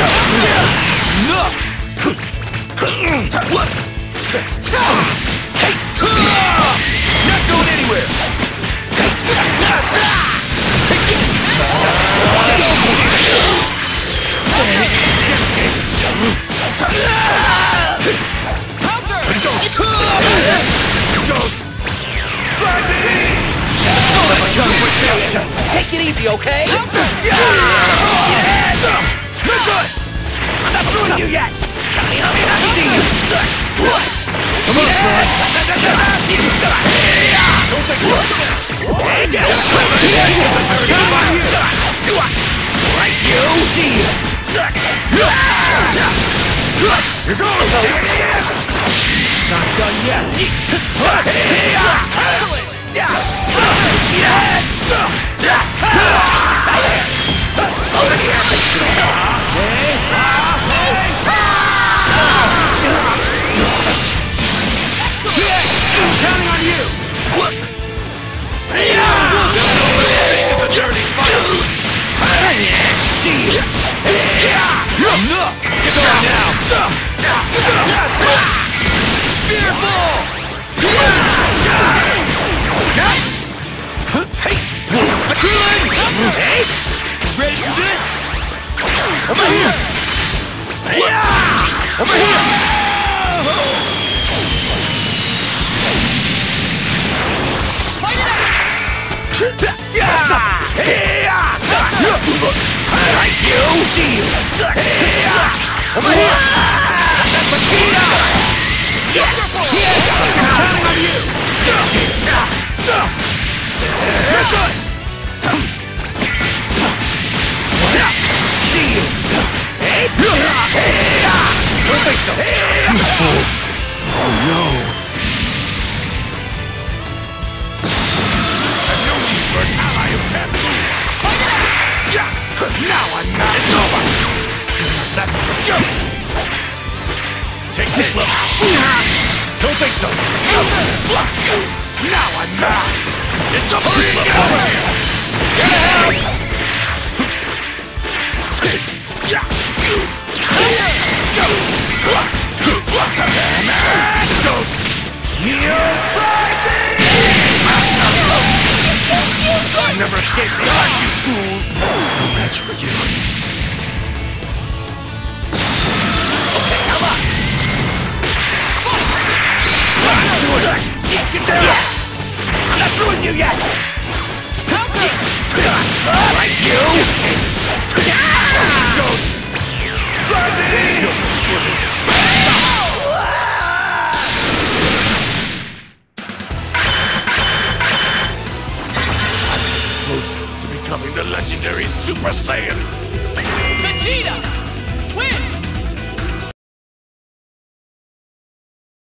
Not going anywhere! Take it easy, okay? I'm not through you yet! See you! What? Come on, boy! Don't take shots! Come on, you! Right, you! See you! You're going! Not done yet! Counting on you! It's a dirty fight! See you! Enough! Get on now! Spearful! Hey! Ready for this? Over here! Over here! Fight it out! Like you! See you! Over here! That's Vegeta! Counting on you! You're good! See you! Don't think so! You fool! Oh no! Have no need for an ally who can't move! Now I'm not! It's over! Let's go! Take this look! Don't think so! Now I'm not! It's a free over here! Get ahead! You tried me! I never escaped the eye, you fool! There's no match for you. Okay, come on! Do it! Get down! I'm not through with you yet! Right, you! Ghost! Try me! Close to becoming the legendary Super Saiyan! Vegeta! Win!